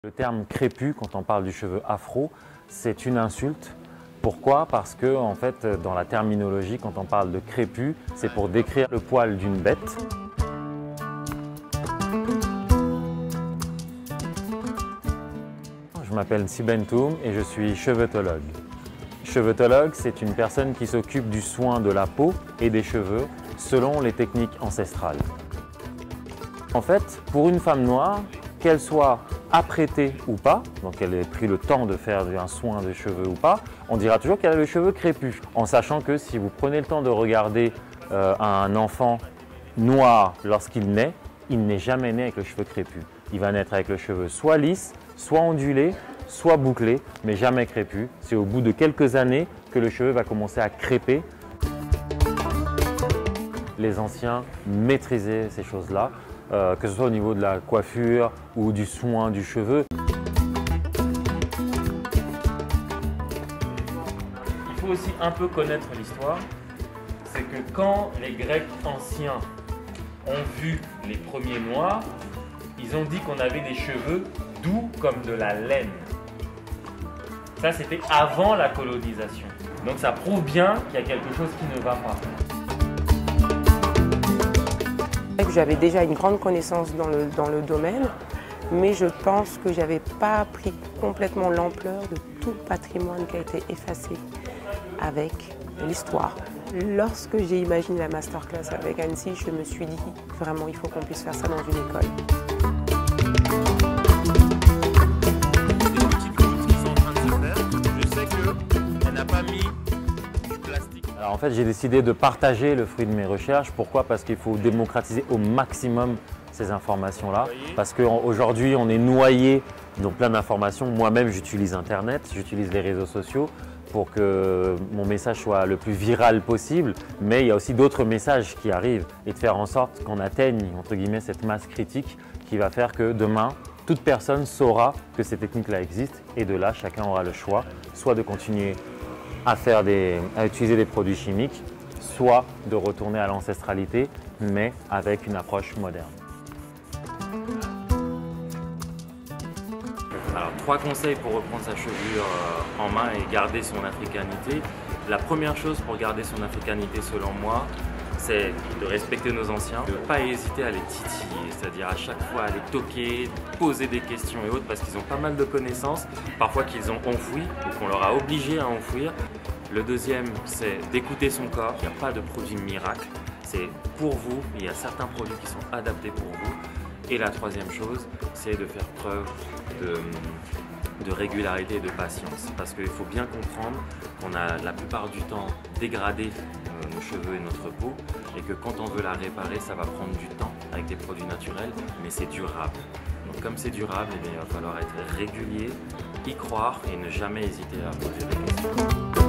Le terme crépu, quand on parle du cheveu afro, c'est une insulte. Pourquoi? Parce que, en fait, dans la terminologie, quand on parle de crépu, c'est pour décrire le poil d'une bête. Je m'appelle Nsibentum et je suis cheveutologue. Cheveutologue, c'est une personne qui s'occupe du soin de la peau et des cheveux selon les techniques ancestrales. En fait, pour une femme noire, qu'elle soit apprêtée ou pas, donc elle ait pris le temps de faire un soin de cheveux ou pas, on dira toujours qu'elle a le cheveu crépu. En sachant que si vous prenez le temps de regarder un enfant noir lorsqu'il naît, il n'est jamais né avec le cheveu crépu. Il va naître avec le cheveu soit lisse, soit ondulé, soit bouclé, mais jamais crépu. C'est au bout de quelques années que le cheveu va commencer à crêper. Les anciens maîtrisaient ces choses-là, que ce soit au niveau de la coiffure ou du soin du cheveu. Il faut aussi un peu connaître l'histoire. C'est que quand les Grecs anciens ont vu les premiers noirs, ils ont dit qu'on avait des cheveux doux comme de la laine. Ça, c'était avant la colonisation. Donc ça prouve bien qu'il y a quelque chose qui ne va pas. J'avais déjà une grande connaissance dans le domaine, mais je pense que je n'avais pas pris complètement l'ampleur de tout le patrimoine qui a été effacé avec l'histoire. Lorsque j'ai imaginé la masterclass avec Annecy, je me suis dit vraiment il faut qu'on puisse faire ça dans une école. Alors en fait, j'ai décidé de partager le fruit de mes recherches. Pourquoi? Parce qu'il faut démocratiser au maximum ces informations-là. Parce qu'aujourd'hui, on est noyé dans plein d'informations. Moi-même, j'utilise Internet, j'utilise les réseaux sociaux pour que mon message soit le plus viral possible. Mais il y a aussi d'autres messages qui arrivent et de faire en sorte qu'on atteigne, entre guillemets, cette masse critique qui va faire que demain, toute personne saura que ces techniques-là existent. Et de là, chacun aura le choix, soit de continuer à utiliser des produits chimiques, soit de retourner à l'ancestralité, mais avec une approche moderne. Alors, 3 conseils pour reprendre sa chevelure en main et garder son africanité. La première chose pour garder son africanité, selon moi, c'est de respecter nos anciens, de ne pas hésiter à les titiller, c'est-à-dire à chaque fois à les toquer, poser des questions et autres, parce qu'ils ont pas mal de connaissances, parfois qu'ils ont enfouies ou qu'on leur a obligé à enfouir. Le deuxième, c'est d'écouter son corps. Il n'y a pas de produit miracle, c'est pour vous, il y a certains produits qui sont adaptés pour vous. Et la troisième chose, c'est de faire preuve de régularité et de patience, parce qu'il faut bien comprendre qu'on a la plupart du temps dégradé nos cheveux et notre peau, et que quand on veut la réparer, ça va prendre du temps avec des produits naturels, mais c'est durable. Donc comme c'est durable, eh bien, il va falloir être régulier, y croire et ne jamais hésiter à poser des questions.